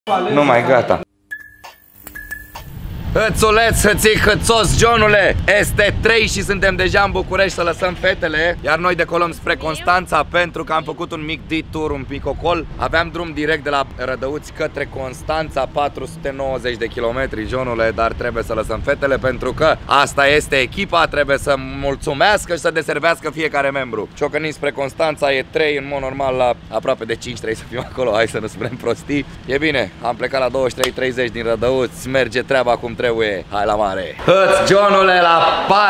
Nu mai gata. Hățuleț, hățic, hățos, Johnule! Este 3 și suntem deja în București să lăsăm fetele. Iar noi decolăm spre Constanța pentru că am făcut un mic detour, un pic ocol. Aveam drum direct de la Rădăuți către Constanța, 490 de kilometri, Johnule. Dar trebuie să lăsăm fetele pentru că asta este echipa. Trebuie să mulțumească și să deservească fiecare membru. Ciocănind spre Constanța e 3, în mod normal la aproape de 5 trebuie să fim acolo. Hai să nu spunem prostii. E bine, am plecat la 23:30 din Rădăuți. Merge treaba cum trebuie. Hai la mare. Hăț, Johnule, la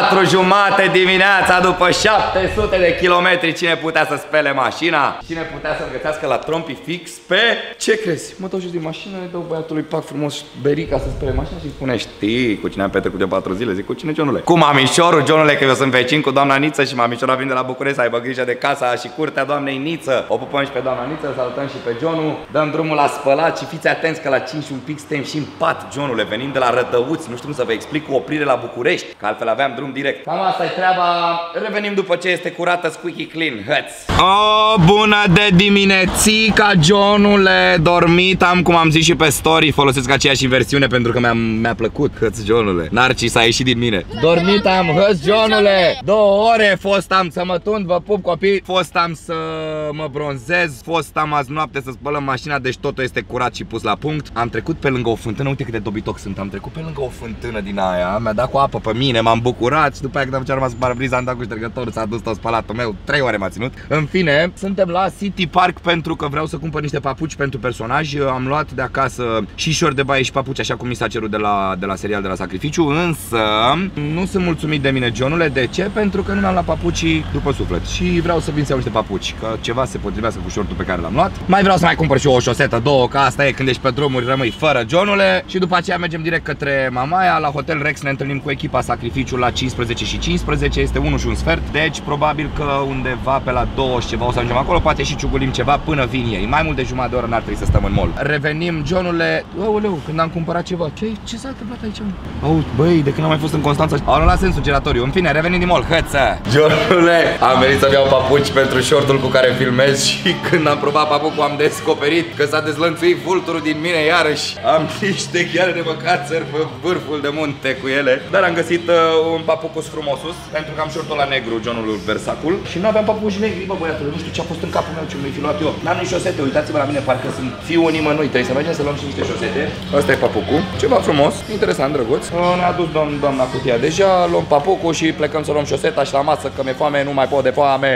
4:30 dimineața, după 700 de kilometri. Cine putea să spele mașina? Cine putea să-l găsească la Trompi fix pe... Ce crezi? Mă dau jos din mașină, îi dau băiatului pac frumos berica să spele mașina și îi spune: știi cu cine am petrecut de 4 zile? Zic: cu cine, Johnule? Cu mamișorul, Johnule, că eu sunt vecin cu doamna Niță și mamișorul vine de la București să aibă grijă de casa și curtea doamnei Niță. O pupăm și pe doamna Niță, salutăm și pe Johnu. Dăm drumul la spălat și fiți atenți că la 5 un pic suntem și în pat, Johnule. Venim de la Rădăuți, nu știu cum să vă explic, cu oprire la București, că altfel aveam drum direct. Cam asta e treaba. Revenim după ce este curată, squeaky clean. Hăț! Oh, bună de diminețica, Johnule! Dormit am, cum am zis și pe story. Folosesc aceeași versiune pentru că mi-a plăcut. Hăț, Johnule! Narcis a ieșit din mine. Dormit am, hăț, Johnule! 2 ore fost am să mă tund, vă pup copii. Fost am să mă bronzez. Fost am azi noapte să spălăm mașina, deci totul este curat și pus la punct. Am trecut pe lângă o fântână, uite cât de dobitoc sunt. Am trecut pe lângă o fântână din aia, mi-a dat cu apă pe mine, m-am bucurat și după aia când am ce-a rămas cu parabriza am dat cu ștergătorul, s-a dus tot spălatul meu, 3 ore m-a ținut. În fine, suntem la City Park pentru că vreau să cumpăr niște papuci pentru personaj. Am luat de acasă și șori de baie și papuci, așa cum mi s-a cerut de la serial, de la Sacrificiu, însă nu sunt mulțumit de mine, Johnule. De ce? Pentru că nu mi-am luat papucii după suflet și vreau să vin să iau niște papuci, că ceva se potrivească cu șortul pe care l-am luat. Mai vreau să mai cumpăr și o șosetă, 2, că asta e când ești pe drumuri, rămâi fără, Johnule. Și după aceea mergem direct către Mamaia, la Hotel Rex, ne întâlnim cu echipa Sacrificiu la 15:15, este 1 și un sfert, deci probabil că undeva pe la 2 ceva o să ajungem acolo, poate și ciugulim ceva până vin ei. Mai mult de jumătate de oră n-ar trebui să stăm în mall. Revenim, Johnule. Aoleu, când am cumpărat ceva. Ce s-a întâmplat aici? Auzi, băi, de când am mai fost în Constanța, au anulat sensul giratoriu. În fine, revenim din mall. Hăță! Johnule, am venit să-mi iau papuci pentru shortul cu care filmez și când am probat papucul am descoperit că s-a dezlănțuit vulturul din mine iarăși. Am niște gheare de măcațări pe vârful de munte cu ele, dar am găsit un papucus frumosus pentru că am șortul la negru, Johnul Versacul, și nu aveam papuci negri, bă, băiatule, nu știu ce a fost în capul meu, ce mi-ai fi luat eu. N-am nici șosete, uitați-vă la mine, parcă sunt fiul nimănui, trebuie să mergem să luăm și niște șosete. Asta e papucul, ceva frumos, interesant, drăguț. Ne-a adus doamna cutia deja, luăm papucul și plecăm să luăm șoseta și la masă, că mi-e foame, nu mai pot de foame.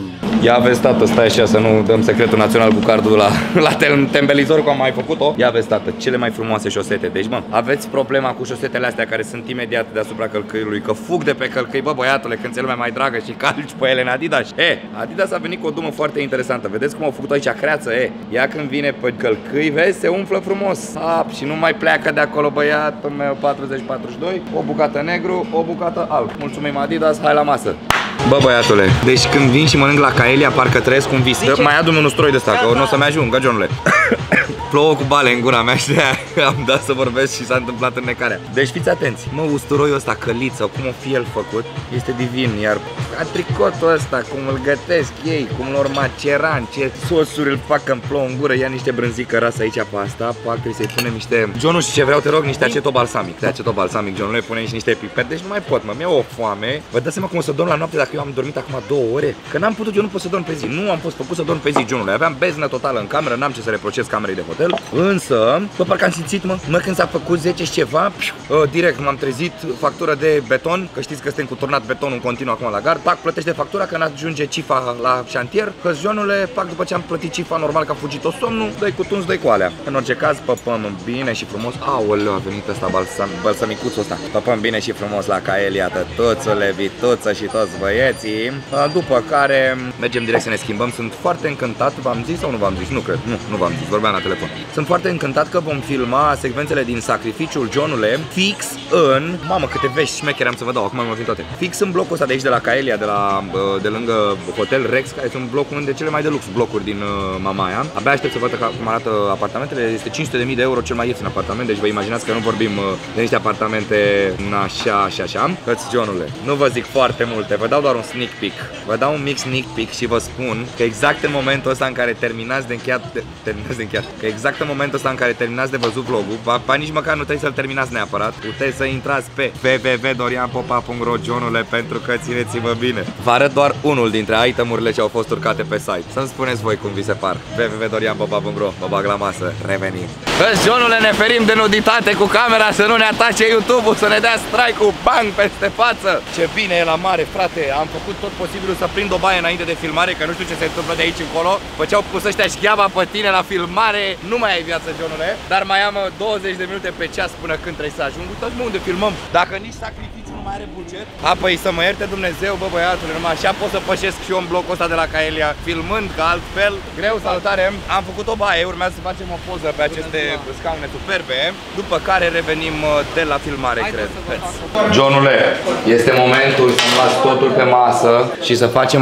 Ia vezi, tată, stai așa să nu dăm secretul național cu cardul la tembelizor, cum am mai făcut-o. Ia vezi, tată, cele mai frumoase șosete. Deci, mă, aveți problema cu șosetele astea care sunt imediat deasupra călcâiului, că fug de pe călcâi, bă, băiatule, când ți-e lumea mai dragă și calci pe ele în Adidas. Adidas a venit cu o dumă foarte interesantă. Vedeți cum au făcut aici creață, ea când vine pe călcâi, vezi, se umflă frumos. Și nu mai pleacă de acolo, băiatul meu, 40-42, o bucată negru, o bucată alb. Mulțumim, Adidas, hai la masă. Bă, băiatule, deci când vin și mănânc la Caelia, parcă trăiesc un vis. Mai adu-mi un ustroi de ăsta, că nu o să mi ajungă, Johnule. Plouă cu bale în gura mea și de-aia am dat să vorbesc și s-a întâmplat înnecarea. Deci fiți atenți, mă, usturoiul ăsta, căliță, cum o fi el făcut, este divin. Iar atricotul ăsta, cum îl gătesc ei, cum lor maceran, ce sosuri îl fac, că-mi plouă în gură. Ia niște brânzică rasă aici pe asta, pac, trebuie să-i punem niște... Johnu, și ce vreau, te rog, niște acetobalsamic. De acetobalsamic, Johnu, le punem și niște pipet, deci nu mai pot, mă, mi-e o foame. Vă dați seama cum o să dorm la noapte dacă eu am dormit acum 2 ore? Că n-am putut, eu nu pot să dorm pe zi. Nu am fost făcut să dorm pe zi, Johnule. Aveam beznă totală în cameră, n-am ce să reproșez camerei de hotel. Însă, bă, parcă am simțit, mă, când s-a făcut 10 și ceva, direct m-am trezit, factură de beton, că știți că suntem cu turnat betonul în continuu acum la gard, pac, plătește factura, că n-ajunge cifa la șantier, că Johnule, pac, după ce am plătit cifa, normal că a fugit-o somnul, dă-i cu tunț, dă-i cu alea. În orice caz, păpăm bine și frumos. Aoleu, a venit ăsta balsamicuțul ăsta. Păpăm bine și frumos la Caelia, tătuțule, vituță și toți băieții. După care mergem direct să ne schimbăm. Sunt foarte încântat, v-am zis sau nu v-am zis? Nu cred, nu v-am zis, vorbeam la telefon. Sunt foarte încântat că vom filma secvențele din Sacrificiul, Johnule, fix în... Mamă, câte vești șmechere am să vă dau, acum mă vin toate. Fix în blocul ăsta de aici, de la Caelia, de lângă Hotel Rex, care sunt blocul unde cele mai de lux blocuri din Mamaia. Abia aștept să văd cum arată apartamentele. Este 500.000 de euro cel mai ieftin apartament, deci vă imaginați că nu vorbim de niște apartamente așa și așa. Hăți, Johnule, nu vă zic foarte multe, vă dau doar un sneak peek. Vă dau un mic sneak peek și vă spun că exact în momentul ăsta în care terminați de încheiat mulțumesc din chiar. Că exact în momentul ăsta în care terminați de văzut vlogul, nici măcar nu trebuie să-l terminați neapărat. Puteți să intrați pe www.dorianpopa.ro, Johnule, pentru că țineți-vă bine. Vă arăt doar unul dintre itemurile ce au fost urcate pe site. Să-mi spuneți voi cum vi se par. www.dorianpopa.ro. Vă bag la masă, revenim. Vezi, Johnule, ne ferim de nuditate cu camera, să nu ne atace YouTube-ul, să ne dea strike-ul bang peste față. Ce bine e la mare, frate. Am făcut tot posibilul să prind o baie înainte de filmare, că nu știu ce se întâmplă de aici încolo. După ce au pus ăștia șchiava pe tine la filmare, nu mai ai viață, Johnule. Dar mai am 20 de minute pe ceas până când trebuie să ajung. Uitați-mă unde filmăm. Dacă nici sacrificiu nu mai are buget, apoi să mă ierte Dumnezeu, bă băiatule, numai așa pot să pășesc și eu în blocul ăsta de la Caelia, filmând, că altfel greu. Salutare. Am făcut o baie, urmează să facem o poză pe aceste scaune superbe, după care revenim de la filmare, cred. Johnule, este momentul să-mi las totul pe masă și să facem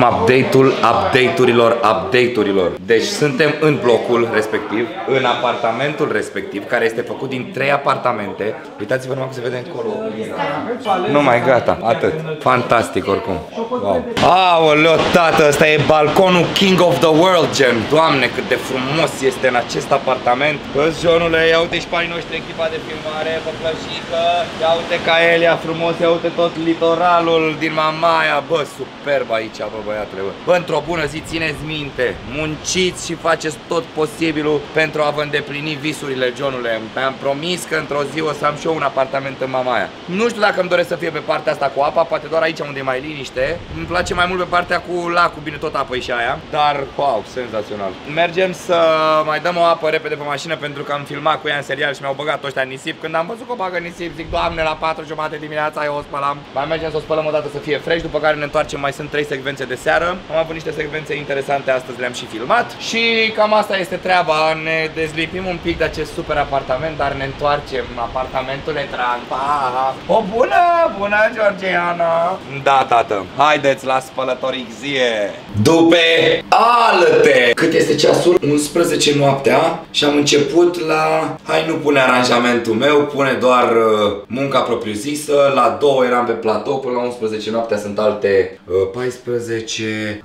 update-urilor. Deci suntem în blocul respectiv, în apartamentul respectiv, care este făcut din 3 apartamente. Uitați-vă numai cum se vede încolo. Nu mai gata, atât. Fantastic oricum. Wow. Aoleo, tată, ăsta e balconul King of the World, gen. Doamne, cât de frumos este în acest apartament. Bă, Johnule, ia uite și pe ai noștri, echipa de filmare, pe plășică. Ia uite Caelia frumos, ia uite tot litoralul din Mamaia. Bă, superb aici, bă, băiatule, bă. Bă, într-o bună zi, țineți minte, munciți și faceți tot posibilul pentru a vă îndeplini visurile, Johnule. Mi-am promis că într-o zi o să am și eu un apartament în Mamaia. Nu știu dacă îmi doresc să fie pe partea asta cu apa, poate doar aici unde e mai liniște. Îmi place mai mult pe partea cu lacul, bine, tot apă și aia. Dar, wow, senzațional. Mergem să mai dăm o apă repede pe mașină, pentru că am filmat cu ea în serial și mi-au băgat ăștia nisip. Când am văzut că o bagă nisip, zic, Doamne, la 4:30 dimineața eu o spălam. Mai mergem să o spălăm o dată să fie fresh, după care ne întoarcem, mai sunt 3 secvențe de seară. Am avut niște secvențe interesante astăzi, le-am și filmat. Și cam asta este treaba, ne dezlipim un pic de acest super apartament, dar ne întoarcem. Apartamentul e drag. O bună, Georgiana. Da, tată, haideți la spălătorizie. După alte. Cât este ceasul? 11 noaptea și am început la... Hai, nu pune aranjamentul meu, pune doar munca propriu-zisă. La 2 eram pe platou, până la 11 noaptea sunt alte 14,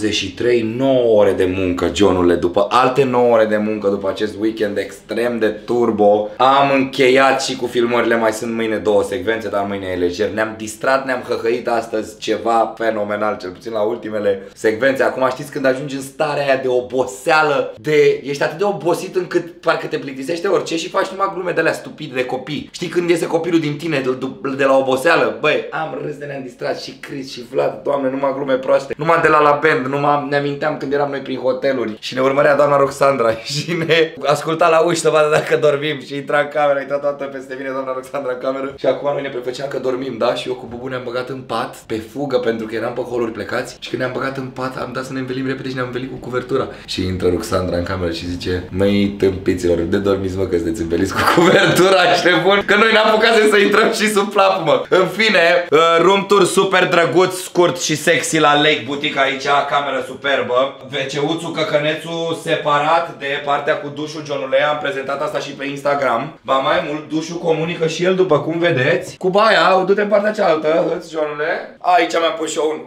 23, 9 ore de muncă, Johnule. După alte 9 ore de muncă, după acest weekend extrem de turbo, am încheiat și cu filmările. Mai sunt mâine 2 secvențe, dar mâine e lejer. Ne-am distrat, ne-am hăhăit astăzi ceva fenomenal, cel puțin la ultimele secvențe. Acum știți când ajungi în starea aia de oboseală, ești atât de obosit încât parcă te plictisește orice și faci numai glume de alea stupide de copii. Știi când iese copilul din tine de la oboseală? Băi, am râs de ne-am distrat și Chris și Vlad, Doamne, numai glume proaste. Numai de la band, numai ne aminteam când eram noi prin hoteluri și ne urmărea doamna Roxandra și ne asculta la uși să vadă dacă dormim și intra în cameră, intra toată peste mine doamna Roxandra în cameră și acum noi ne prefăceam că dormim, da? Și eu cu Bubu ne-am băgat în pat pe fugă pentru că eram pe holuri plecați și când ne-am băgat în pat am dat să ne învelim repede și ne-am învelit cu cuvertura. Și intră Roxandra în cameră și zice: măi, tâmpiților, de dormiți, mă, că sunteți înveliți cu cuvertura, ștefun, că noi n-am apucat să intrăm și sub plapă, mă. În fine, room tour super drăguț, scurt și sexy la Lake Boutique aici, cameră superbă. WC-uțul, căcănețul separat de partea cu dușul, Johnule. Am prezentat asta și pe Instagram. Ba mai mult, dușul comunică și el, după cum vedeți, cu baia. Du-te în partea cealaltă, hăți, Johnule. Aici mi-am pus și eu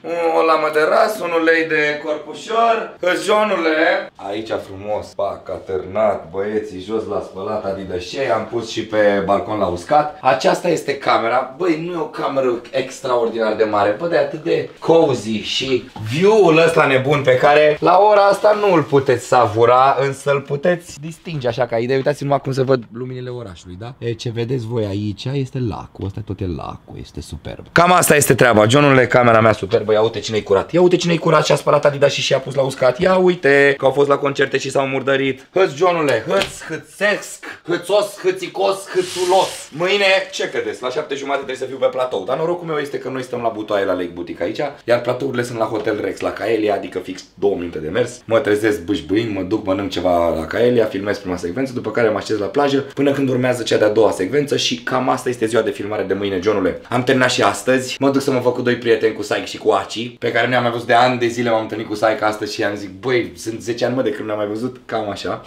o lamă de ras, un ulei de corpușor. Hăți, Johnule. Aici frumos, pac, atârnat, băieții jos la spălat, adidășei. Am pus și pe balcon la uscat. Aceasta este camera. Băi, nu e o cameră extraordinar de mare, bă, de atât de cozy și view-ul ăsta nebun pe care la ora asta nu îl puteți savura, însă îl puteți distinge așa ca idee. Uitați numai cum se văd luminile orașului, da? Ce vedeți voi aici este lacul, ăsta tot e lacul, este superb. Cam asta este treaba, Johnule, camera mea superbă. Ia uite cine-i curat, ia uite cine-i curat și a spălat Adidas și a pus la uscat. Ia uite că au fost la concerte și s-au murdărit. Hăți, Johnule, hățesc, hățos, hățicos, hățulos. Mâine, ce credeți? La 7:30 trebuie să fiu pe platou. Dar norocul meu este că noi stăm la butoaie la Lake Boutique aici, iar platourile sunt la Hotel Rex, la Caelia, adică fix 2 minute de mers. Mă trezesc bâșbâind, mă duc, mănânc ceva la Caelia, filmez prima secvență, după care mă așez la plajă până când urmează cea de-a doua secvență și cam asta este ziua de filmare de mâine, Johnule. Am terminat și astăzi, mă duc să mă fac cu 2 prieteni, cu Saic și cu Aci, pe care nu am mai văzut de ani de zile. M-am întâlnit cu Saic astăzi și am zis, băi, sunt 10 ani, mă, de când nu am mai văzut, cam așa. După care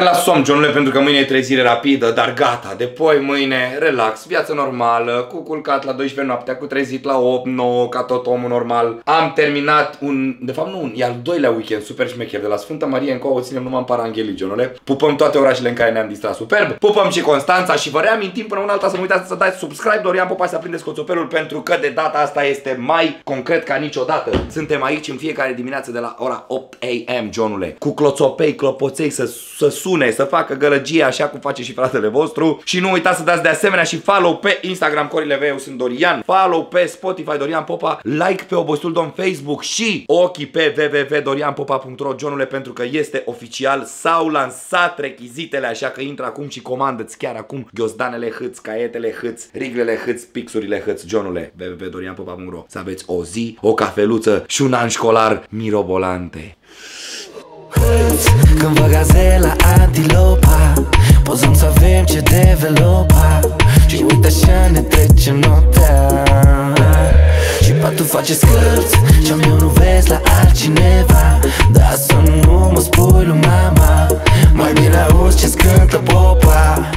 la somn, Johnule, pentru că mâine e trezire rapidă, dar gata, de poi mâine, relax, viață normală, cu culcat la 12 noaptea, cu trezit la 8, 9, ca tot omul normal. Am terminat de fapt nu, e al doilea weekend super șmecher de la Sfânta Marie încolo, o ținem numai în Paranghelii, Johnule. Pupăm toate orașele în care ne-am distrat superb, pupăm și Constanța și vă reamintim până una alta să nu uitați să dați subscribe, Dorian Popa, să aprindeți coțopelul, pentru că de data asta este mai concret ca niciodată. Suntem aici în fiecare dimineață de la ora 8 AM, Johnule, cu cloțopei, clopoței să sune, să facă gălăgie așa cum face și fratele vostru. Și nu uitați să dați de asemenea și follow pe Instagram Corileve, eu sunt Dorian, follow pe Spotify Dorian Popa, like pe Obositul Domn Facebook și ochii pe www.dorianpopa.ro, Johnule, pentru că este oficial, s-au lansat rechizitele, așa că intră acum și comandă-ți chiar acum ghiozdanele hâț, caietele hâț, riglele hâț, pixurile hâț, Johnule, www.dorianpopa.ro, să aveți o zi, o cafeluță și un an școlar mirobolante. Când vă gazela antilopa, pozăm să avem ce developa. Și uite așa ne trecem noaptea. Și patul face scârți și-am eu nu vezi la altcineva. Dar să nu mă spui lui mama, mai bine auzi ce-ți cântă popa.